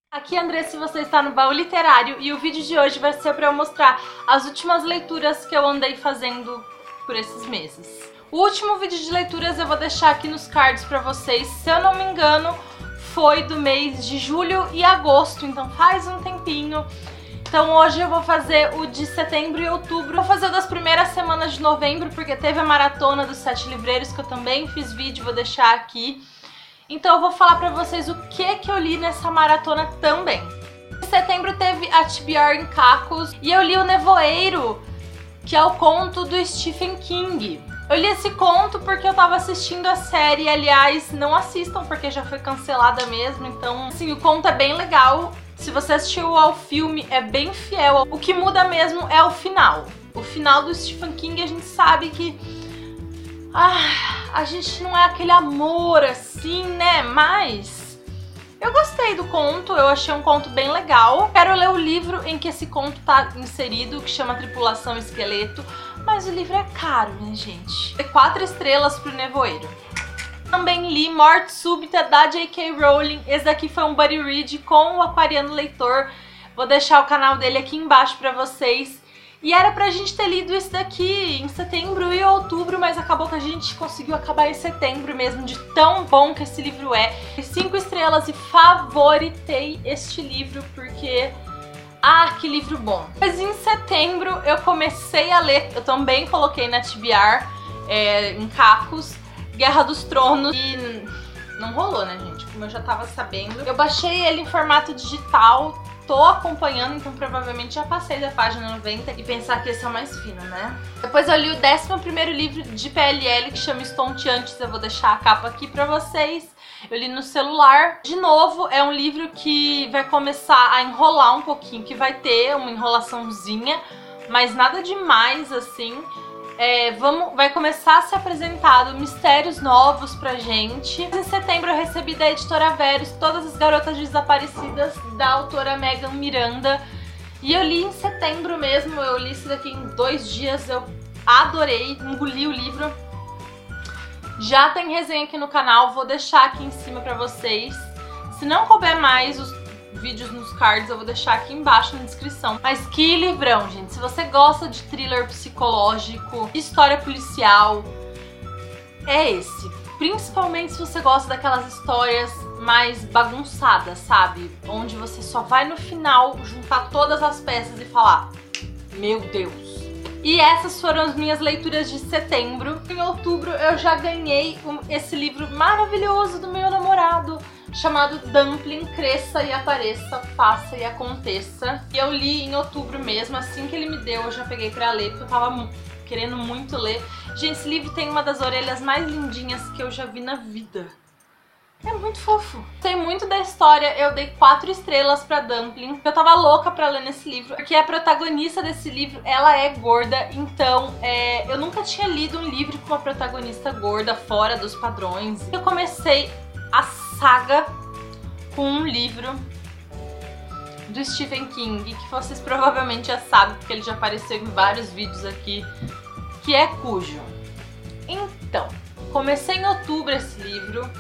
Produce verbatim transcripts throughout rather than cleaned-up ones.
Aqui é André, se você está no Baú Literário, e o vídeo de hoje vai ser para eu mostrar as últimas leituras que eu andei fazendo por esses meses. O último vídeo de leituras eu vou deixar aqui nos cards para vocês, se eu não me engano foi do mês de julho e agosto, então faz um tempinho. Então hoje eu vou fazer o de setembro e outubro. Vou fazer o das primeiras semanas de novembro, porque teve a maratona dos sete livreiros que eu também fiz vídeo, vou deixar aqui. Então eu vou falar pra vocês o que que eu li nessa maratona também. Em setembro teve a T B R em Cacos e eu li O Nevoeiro, que é o conto do Stephen King. Eu li esse conto porque eu tava assistindo a série, aliás, não assistam porque já foi cancelada mesmo, então assim, o conto é bem legal. Se você assistiu ao filme, é bem fiel. O que muda mesmo é o final. O final do Stephen King, a gente sabe que ah, a gente não é aquele amor assim, né? Mas eu gostei do conto, eu achei um conto bem legal. Quero ler o livro em que esse conto tá inserido, que chama Tripulação Esqueleto, mas o livro é caro, né, gente? Dei quatro estrelas pro Nevoeiro. Também li Morte Súbita, da J K Rowling. Esse daqui foi um buddy read com o Aquariano Leitor. Vou deixar o canal dele aqui embaixo pra vocês. E era pra gente ter lido isso daqui em setembro e outubro, mas acabou que a gente conseguiu acabar em setembro mesmo, de tão bom que esse livro é. Cinco estrelas e favoritei este livro porque... ah, que livro bom! Mas em setembro eu comecei a ler, eu também coloquei na T B R, é, em Cacos, Guerra dos Tronos, e não rolou, né, gente? Como eu já tava sabendo. Eu baixei ele em formato digital, tô acompanhando, então provavelmente já passei da página noventa e pensar que esse é o mais fino, né? Depois eu li o décimo primeiro livro de P L L, que chama Estonteantes, eu vou deixar a capa aqui pra vocês. Eu li no celular. De novo, é um livro que vai começar a enrolar um pouquinho, que vai ter uma enrolaçãozinha, mas nada demais, assim. É, vamos, vai começar a ser apresentado mistérios novos pra gente. Em setembro eu recebi da editora Verus Todas as Garotas Desaparecidas, da autora Megan Miranda. E eu li em setembro mesmo, eu li isso daqui em dois dias, eu adorei, engoli o livro. Já tem resenha aqui no canal, vou deixar aqui em cima pra vocês. Se não couber mais os vídeos nos cards, eu vou deixar aqui embaixo na descrição. Mas que livrão, gente! Se você gosta de thriller psicológico, história policial, é esse. Principalmente se você gosta daquelas histórias mais bagunçadas, sabe? Onde você só vai no final juntar todas as peças e falar: meu Deus! E essas foram as minhas leituras de setembro. Em outubro eu já ganhei esse livro maravilhoso do meu namorado, chamado Dumpling, Cresça e Apareça, Faça e Aconteça. E eu li em outubro mesmo, assim que ele me deu eu já peguei pra ler, porque eu tava querendo muito ler. Gente, esse livro tem uma das orelhas mais lindinhas que eu já vi na vida. É muito fofo. Gostei muito da história, eu dei quatro estrelas pra Dumpling. Eu tava louca pra ler nesse livro, porque a protagonista desse livro, ela é gorda, então é, eu nunca tinha lido um livro com uma protagonista gorda, fora dos padrões. Eu comecei a saga com um livro do Stephen King, que vocês provavelmente já sabem, porque ele já apareceu em vários vídeos aqui, que é Cujo. Então, comecei em outubro esse livro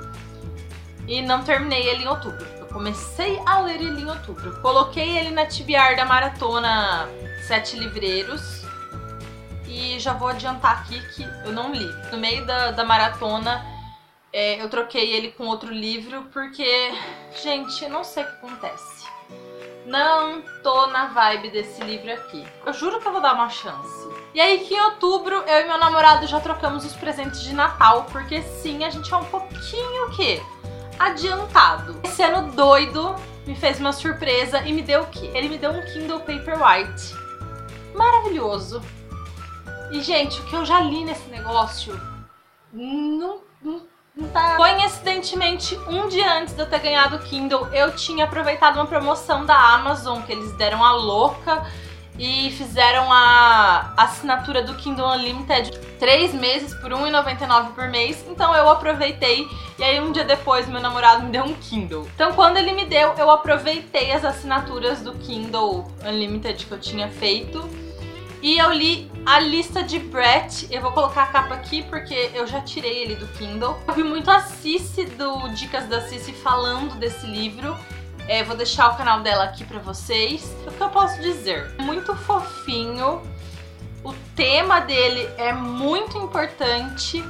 e não terminei ele em outubro. Eu comecei a ler ele em outubro. Coloquei ele na T B R da maratona Sete Livreiros e já vou adiantar aqui que eu não li. No meio da, da maratona é, eu troquei ele com outro livro porque, gente, eu não sei o que acontece. Não tô na vibe desse livro aqui. Eu juro que eu vou dar uma chance. E aí que em outubro eu e meu namorado já trocamos os presentes de Natal, porque sim, a gente é um pouquinho o quê? Adiantado. Esse ano doido me fez uma surpresa e me deu o quê? Ele me deu um Kindle Paperwhite. Maravilhoso. E, gente, o que eu já li nesse negócio não, não, não tá... Coincidentemente, um dia antes de eu ter ganhado o Kindle, eu tinha aproveitado uma promoção da Amazon, que eles deram a louca e fizeram a assinatura do Kindle Unlimited três meses por um real e noventa e nove centavos por mês. Então eu aproveitei e aí um dia depois meu namorado me deu um Kindle. Então quando ele me deu, eu aproveitei as assinaturas do Kindle Unlimited que eu tinha feito e eu li a lista de Brett. Eu vou colocar a capa aqui porque eu já tirei ele do Kindle. Eu vi muito a Cici do Dicas da Cici falando desse livro. É, vou deixar o canal dela aqui pra vocês. O que eu posso dizer? Muito fofinho. O tema dele é muito importante,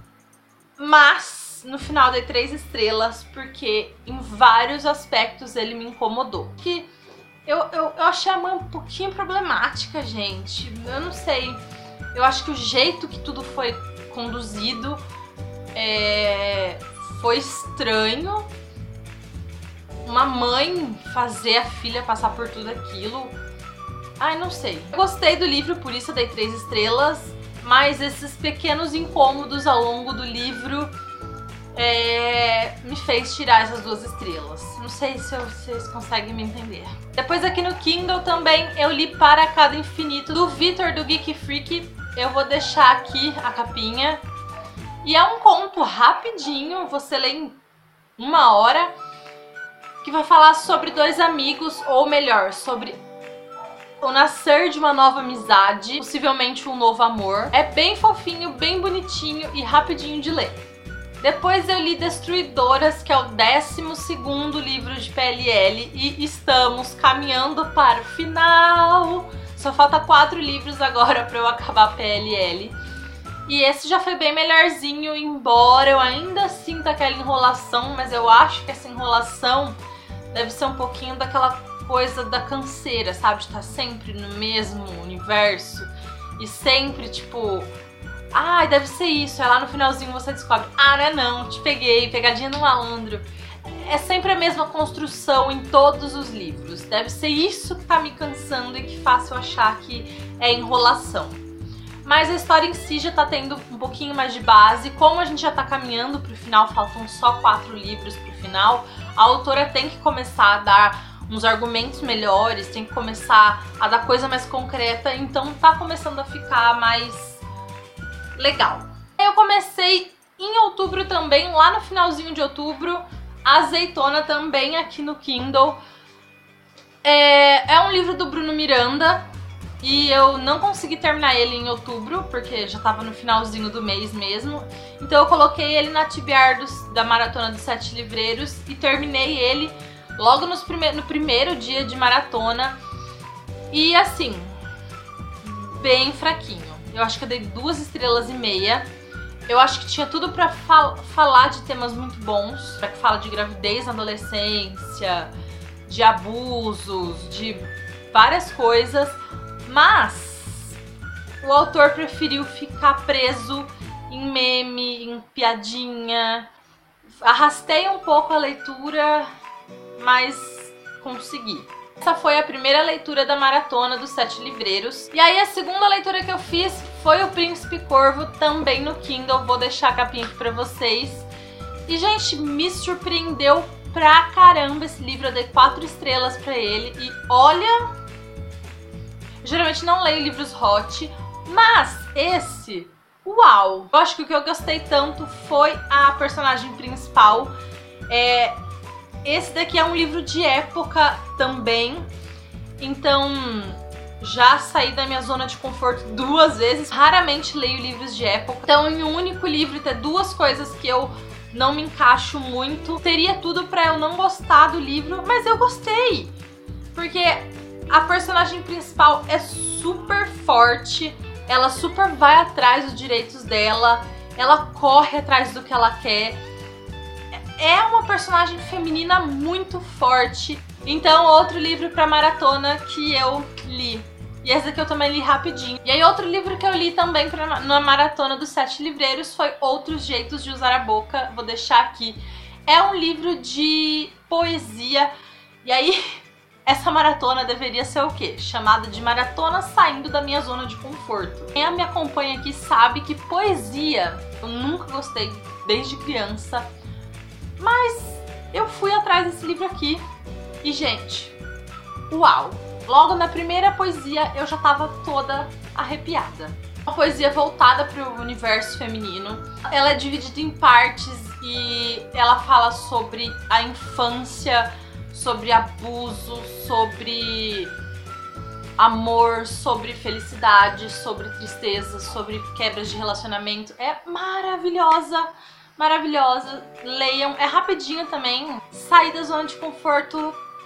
mas no final dei três estrelas porque em vários aspectos ele me incomodou. Que eu, eu, eu achei a mãe um pouquinho problemática, gente. Eu não sei. Eu acho que o jeito que tudo foi conduzido é, foi estranho. Uma mãe fazer a filha passar por tudo aquilo. Ai, não sei. Eu gostei do livro, por isso eu dei três estrelas. Mas esses pequenos incômodos ao longo do livro é, me fez tirar essas duas estrelas. Não sei se eu, vocês conseguem me entender. Depois aqui no Kindle também eu li Para Cada Infinito, do Vitor, do Geek Freak. Eu vou deixar aqui a capinha. E é um conto rapidinho, você lê em uma hora, que vai falar sobre dois amigos, ou melhor, sobre o nascer de uma nova amizade, possivelmente um novo amor. É bem fofinho, bem bonitinho e rapidinho de ler. Depois eu li Destruidoras, que é o décimo segundo livro de P L L, e estamos caminhando para o final. Só falta quatro livros agora para eu acabar P L L. E esse já foi bem melhorzinho, embora eu ainda sinta aquela enrolação, mas eu acho que essa enrolação deve ser um pouquinho daquela coisa da canseira, sabe? De estar sempre no mesmo universo e sempre, tipo, ai, ah, deve ser isso. Aí lá no finalzinho você descobre, ah, não é não, te peguei, pegadinha no malandro. É sempre a mesma construção em todos os livros. Deve ser isso que tá me cansando e que faz eu achar que é enrolação. Mas a história em si já tá tendo um pouquinho mais de base. Como a gente já tá caminhando pro final, faltam só quatro livros pro final, a autora tem que começar a dar uns argumentos melhores, tem que começar a dar coisa mais concreta, então tá começando a ficar mais legal. Eu comecei em outubro também, lá no finalzinho de outubro, Azeitona, também aqui no Kindle. É, é um livro do Bruno Miranda e eu não consegui terminar ele em outubro, porque já tava no finalzinho do mês mesmo. Então eu coloquei ele na T B R dos, da Maratona dos Sete Livreiros e terminei ele logo nos prime no primeiro dia de maratona. E assim, bem fraquinho. Eu acho que eu dei duas estrelas e meia. Eu acho que tinha tudo pra fal falar de temas muito bons. Pra que fala de gravidez na adolescência, de abusos, de várias coisas. Mas o autor preferiu ficar preso em meme, em piadinha. Arrastei um pouco a leitura, mas consegui. Essa foi a primeira leitura da Maratona dos Sete Livreiros. E aí a segunda leitura que eu fiz foi O Príncipe Corvo, também no Kindle. Vou deixar a capinha aqui pra vocês. E, gente, me surpreendeu pra caramba esse livro. Eu dei quatro estrelas pra ele. E olha... Geralmente não leio livros hot, mas esse... Uau! Eu acho que o que eu gostei tanto foi a personagem principal. É... Esse daqui é um livro de época também, então já saí da minha zona de conforto duas vezes. Raramente leio livros de época, então em um único livro ter duas coisas que eu não me encaixo muito, teria tudo pra eu não gostar do livro, mas eu gostei. Porque a personagem principal é super forte, ela super vai atrás dos direitos dela, ela corre atrás do que ela quer. É uma personagem feminina muito forte. Então, outro livro pra maratona que eu li. E esse aqui eu também li rapidinho. E aí, outro livro que eu li também pra, na Maratona dos Sete Livreiros foi Outros Jeitos de Usar a Boca. Vou deixar aqui. É um livro de poesia. E aí, essa maratona deveria ser o quê? Chamada de Maratona Saindo da Minha Zona de Conforto. Quem me acompanha aqui sabe que poesia eu nunca gostei desde criança. Mas eu fui atrás desse livro aqui e, gente, uau! Logo na primeira poesia eu já tava toda arrepiada. Uma poesia voltada para o universo feminino. Ela é dividida em partes e ela fala sobre a infância, sobre abuso, sobre amor, sobre felicidade, sobre tristeza, sobre quebras de relacionamento. É maravilhosa! Maravilhosa, leiam, é rapidinho também. Sair da zona de conforto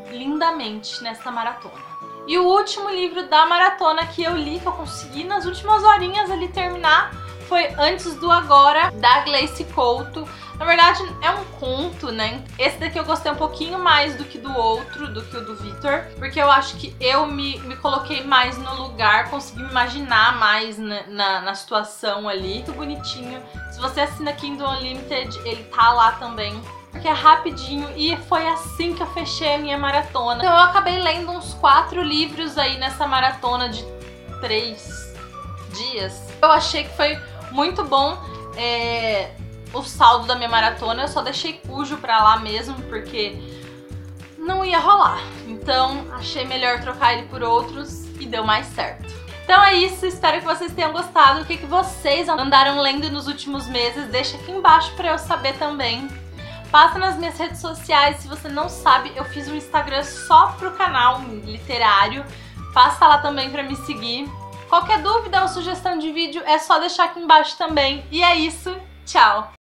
lindamente nesta maratona. E o último livro da maratona que eu li, que eu consegui nas últimas horinhas ali terminar, foi Antes do Agora, da Gleice Couto. Na verdade, é um conto, né? Esse daqui eu gostei um pouquinho mais do que do outro, do que o do Victor, porque eu acho que eu me, me coloquei mais no lugar, consegui me imaginar mais na, na, na situação ali. Muito bonitinho. Se você assina Kindle Unlimited, ele tá lá também, porque é rapidinho, e foi assim que eu fechei a minha maratona. Então eu acabei lendo uns quatro livros aí nessa maratona de três dias. Eu achei que foi muito bom é, o saldo da minha maratona. Eu só deixei Cujo pra lá mesmo, porque não ia rolar. Então achei melhor trocar ele por outros e deu mais certo. Então é isso, espero que vocês tenham gostado. O que, que vocês andaram lendo nos últimos meses? Deixa aqui embaixo pra eu saber também. Passa nas minhas redes sociais, se você não sabe, eu fiz um Instagram só pro canal literário. Passa lá também pra me seguir. Qualquer dúvida ou sugestão de vídeo é só deixar aqui embaixo também. E é isso, tchau!